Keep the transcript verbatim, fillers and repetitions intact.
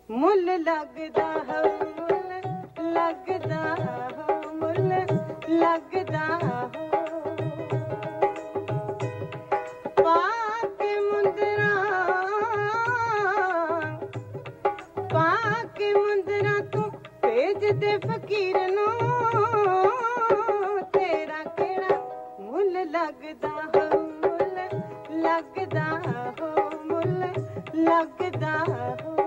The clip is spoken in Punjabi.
ਮੁੱਲ ਲੱਗਦਾ ਹੋ ਮੁੱਲ ਲੱਗਦਾ ਹੋ ਮੁੱਲ ਲੱਗਦਾ ਹੋ ਪਾ ਕੇ ਮੁੰਦਰਾ ਪਾ ਕੇ ਮੁੰਦਰਾ ਤੂੰ ਭੇਜ ਦੇ ਫਕੀਰ ਨੂੰ ਤੇਰਾ ਕਿਹੜਾ ਮੁੱਲ ਲੱਗਦਾ ਹੋ ਮੁੱਲ ਲੱਗਦਾ ਹੋ ਮੁੱਲ ਲੱਗਦਾ ਹੋ